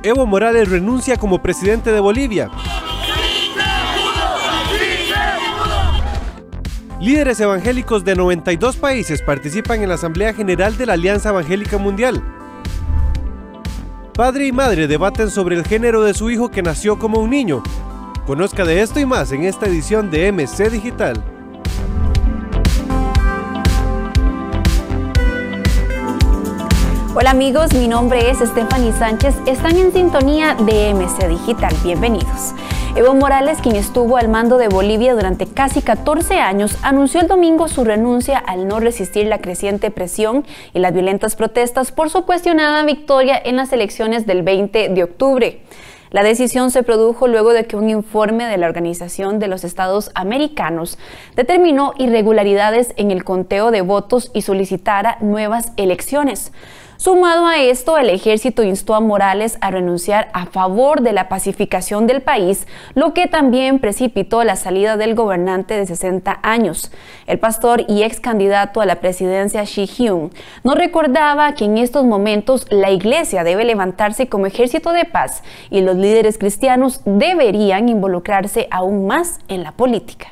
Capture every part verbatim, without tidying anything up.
Evo Morales renuncia como presidente de Bolivia. Líderes evangélicos de noventa y dos países participan en la Asamblea General de la Alianza Evangélica Mundial. Padre y madre debaten sobre el género de su hijo que nació como un niño. Conozca de esto y más en esta edición de M C Digital. Hola amigos, mi nombre es Stephanie Sánchez, están en sintonía de M C Digital, bienvenidos. Evo Morales, quien estuvo al mando de Bolivia durante casi catorce años, anunció el domingo su renuncia al no resistir la creciente presión y las violentas protestas por su cuestionada victoria en las elecciones del veinte de octubre. La decisión se produjo luego de que un informe de la Organización de los Estados Americanos determinó irregularidades en el conteo de votos y solicitara nuevas elecciones. Sumado a esto, el ejército instó a Morales a renunciar a favor de la pacificación del país, lo que también precipitó la salida del gobernante de sesenta años. El pastor y ex candidato a la presidencia Shi Hyun no recordaba que en estos momentos la iglesia debe levantarse como ejército de paz y los líderes cristianos deberían involucrarse aún más en la política.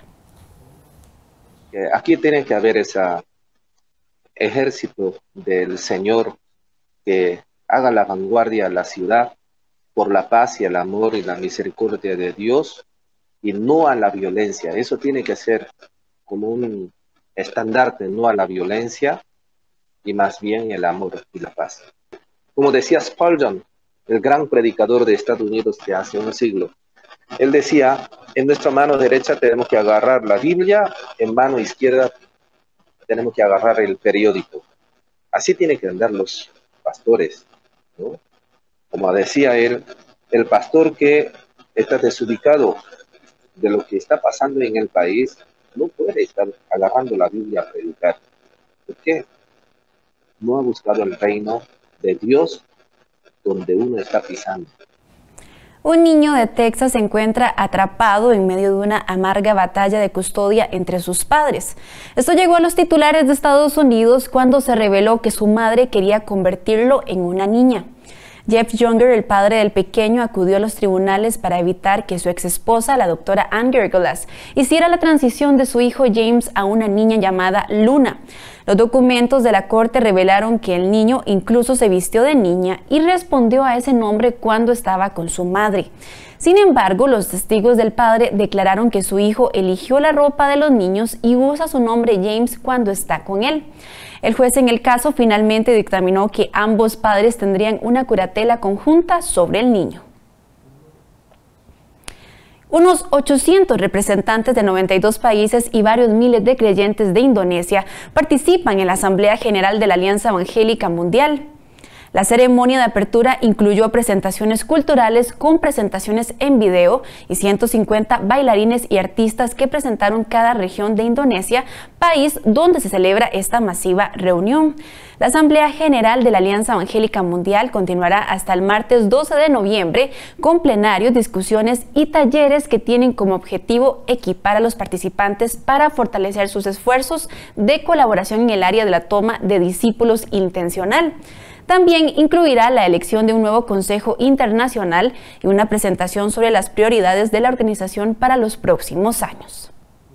Aquí tiene que haber ese ejército del Señor que haga la vanguardia a la ciudad por la paz y el amor y la misericordia de Dios y no a la violencia. Eso tiene que ser como un estandarte, no a la violencia y más bien el amor y la paz. Como decía Spurgeon, el gran predicador de Estados Unidos de hace un siglo, él decía, en nuestra mano derecha tenemos que agarrar la Biblia, en mano izquierda tenemos que agarrar el periódico. Así tienen que andar los pastores, ¿no? Como decía él, el pastor que está desubicado de lo que está pasando en el país no puede estar agarrando la Biblia a predicar. ¿Por qué? No ha buscado el reino de Dios donde uno está pisando. Un niño de Texas se encuentra atrapado en medio de una amarga batalla de custodia entre sus padres. Esto llegó a los titulares de Estados Unidos cuando se reveló que su madre quería convertirlo en una niña. Jeff Younger, el padre del pequeño, acudió a los tribunales para evitar que su exesposa, la doctora Ann Gergelas, hiciera la transición de su hijo James a una niña llamada Luna. Los documentos de la corte revelaron que el niño incluso se vistió de niña y respondió a ese nombre cuando estaba con su madre. Sin embargo, los testigos del padre declararon que su hijo eligió la ropa de los niños y usa su nombre James cuando está con él. El juez en el caso finalmente dictaminó que ambos padres tendrían una curatela conjunta sobre el niño. Unos ochocientos representantes de noventa y dos países y varios miles de creyentes de Indonesia participan en la Asamblea General de la Alianza Evangélica Mundial. La ceremonia de apertura incluyó presentaciones culturales con presentaciones en video y ciento cincuenta bailarines y artistas que presentaron cada región de Indonesia, país donde se celebra esta masiva reunión. La Asamblea General de la Alianza Evangélica Mundial continuará hasta el martes doce de noviembre con plenarios, discusiones y talleres que tienen como objetivo equipar a los participantes para fortalecer sus esfuerzos de colaboración en el área de la toma de discípulos intencional. También incluirá la elección de un nuevo Consejo Internacional y una presentación sobre las prioridades de la organización para los próximos años.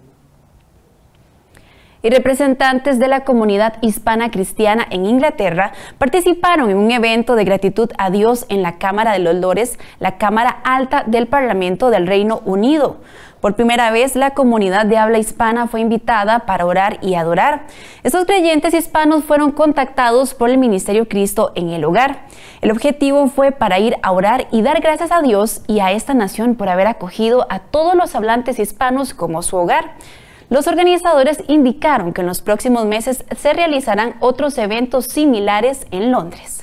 Y representantes de la comunidad hispana cristiana en Inglaterra participaron en un evento de gratitud a Dios en la Cámara de los Lores, la Cámara Alta del Parlamento del Reino Unido. Por primera vez, la comunidad de habla hispana fue invitada para orar y adorar. Estos creyentes hispanos fueron contactados por el Ministerio Cristo en el Hogar. El objetivo fue para ir a orar y dar gracias a Dios y a esta nación por haber acogido a todos los hablantes hispanos como su hogar. Los organizadores indicaron que en los próximos meses se realizarán otros eventos similares en Londres.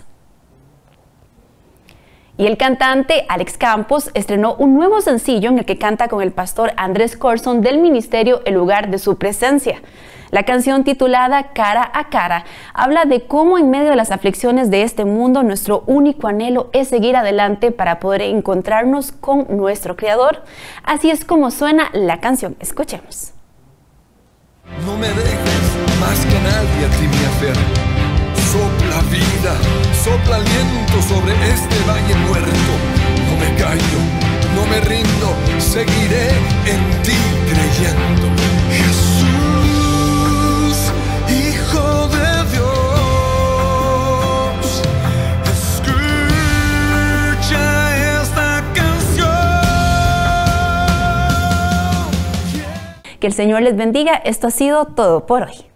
Y el cantante Alex Campos estrenó un nuevo sencillo en el que canta con el pastor Andrés Corson del ministerio El Lugar de Su Presencia. La canción titulada Cara a Cara habla de cómo en medio de las aflicciones de este mundo nuestro único anhelo es seguir adelante para poder encontrarnos con nuestro Creador. Así es como suena la canción. Escuchemos. No me dejes más que nadie a ti mi afer. Sopla la vida sopla aliento sobre este valle muerto. No me callo, no me rindo, seguiré en ti creyendo. Jesús, Hijo de Dios, escucha esta canción. Que el Señor les bendiga. Esto ha sido todo por hoy.